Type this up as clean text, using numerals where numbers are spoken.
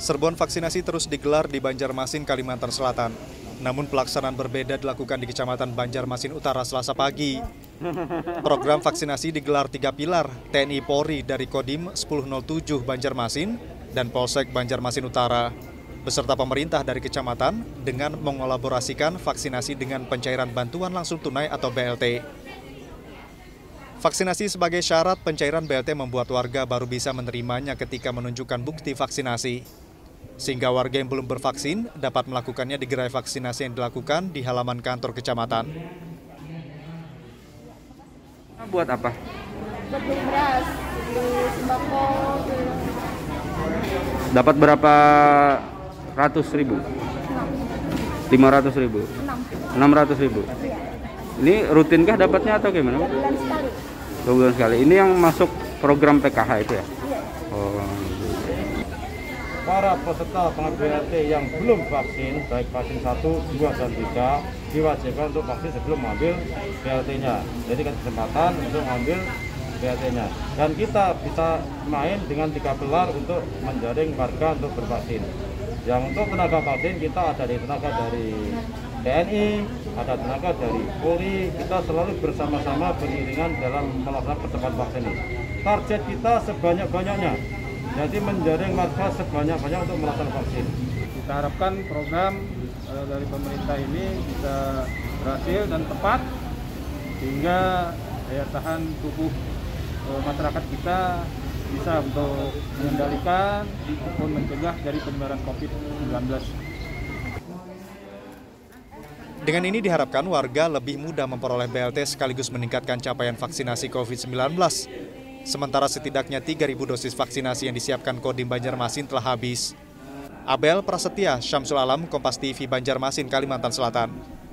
Serbuan vaksinasi terus digelar di Banjarmasin, Kalimantan Selatan. Namun pelaksanaan berbeda dilakukan di Kecamatan Banjarmasin Utara Selasa pagi. Program vaksinasi digelar 3 pilar, TNI Polri dari Kodim 1007 Banjarmasin dan Polsek Banjarmasin Utara, beserta pemerintah dari kecamatan dengan mengolaborasikan vaksinasi dengan pencairan bantuan langsung tunai atau BLT. Vaksinasi sebagai syarat pencairan BLT membuat warga baru bisa menerimanya ketika menunjukkan bukti vaksinasi. Sehingga warga yang belum bervaksin dapat melakukannya di gerai vaksinasi yang dilakukan di halaman kantor kecamatan. Buat apa? Buat beli beras, beli sembako. Dapat berapa ratus ribu? 500 ribu? 600 ribu? Ini rutinkah dapatnya atau gimana? 2 bulan sekali. 2 bulan sekali. Ini yang masuk program PKH itu ya? Iya. Oh. Para peserta pengambil BLT yang belum vaksin, baik vaksin 1, 2, dan 3, diwajibkan untuk vaksin sebelum mengambil BLT-nya. Jadi kesempatan untuk mengambil BLT-nya. Dan kita bisa main dengan 3 pilar untuk menjaring warga untuk bervaksin. Yang untuk tenaga vaksin kita ada tenaga dari TNI, ada tenaga dari Polri. Kita selalu bersama-sama beriringan dalam melaksanakan percepatan vaksin ini. Target kita sebanyak-banyaknya. Jadi menjaring warga sebanyak-banyak untuk melakukan vaksin. Kita harapkan program dari pemerintah ini bisa berhasil dan tepat sehingga daya tahan tubuh masyarakat kita bisa untuk mengendalikan ataupun mencegah dari penyebaran COVID-19. Dengan ini diharapkan warga lebih mudah memperoleh BLT sekaligus meningkatkan capaian vaksinasi COVID-19. Sementara setidaknya 3.000 dosis vaksinasi yang disiapkan Kodim Banjarmasin telah habis. Abel Prasetya, Syamsul Alam, Kompas TV, Banjarmasin, Kalimantan Selatan.